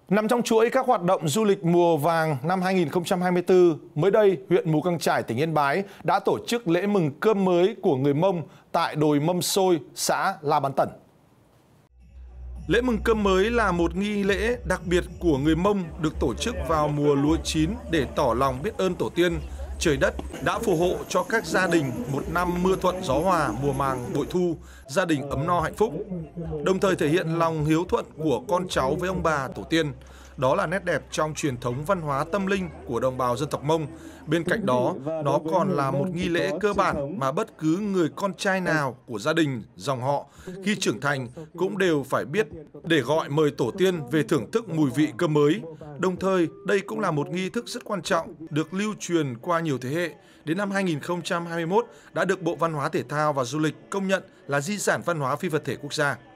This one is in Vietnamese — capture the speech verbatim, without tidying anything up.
Nằm trong chuỗi các hoạt động du lịch mùa vàng năm hai nghìn không trăm hai mươi tư, mới đây, huyện Mù Căng Chải, tỉnh Yên Bái đã tổ chức lễ mừng cơm mới của người Mông tại đồi Mâm Xôi, xã La Bán Tẩn. Lễ mừng cơm mới là một nghi lễ đặc biệt của người Mông được tổ chức vào mùa lúa chín để tỏ lòng biết ơn tổ tiên, trời đất đã phù hộ cho các gia đình một năm mưa thuận gió hòa, mùa màng bội thu, gia đình ấm no hạnh phúc, đồng thời thể hiện lòng hiếu thuận của con cháu với ông bà tổ tiên. Đó là nét đẹp trong truyền thống văn hóa tâm linh của đồng bào dân tộc Mông. Bên cạnh đó, nó còn là một nghi lễ cơ bản mà bất cứ người con trai nào của gia đình, dòng họ khi trưởng thành cũng đều phải biết để gọi mời tổ tiên về thưởng thức mùi vị cơm mới. Đồng thời, đây cũng là một nghi thức rất quan trọng được lưu truyền qua nhiều thế hệ. Đến năm hai nghìn không trăm hai mươi mốt đã được Bộ Văn hóa Thể thao và Du lịch công nhận là di sản văn hóa phi vật thể quốc gia.